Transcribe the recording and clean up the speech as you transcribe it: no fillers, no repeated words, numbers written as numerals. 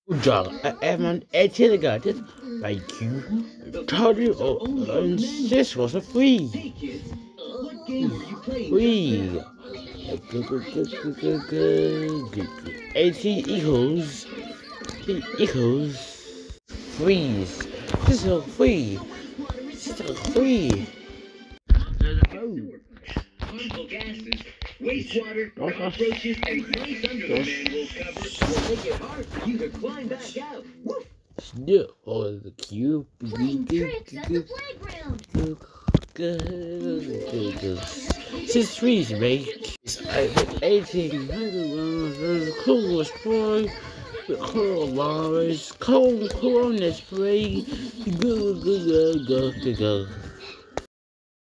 Good job. I am an 18 guided like you. Told you and this was a free. Free. 18 equals freeze. This is a free. This is a free. Harmful gases, wastewater, cockroaches, and place underground will cover will make it hard for you to climb back out. Woof! Snip on the cube. Playing tricks at the playground. Since freeze, mate. I hit 18. Cool spray. Coronavirus. Cold spray. Go.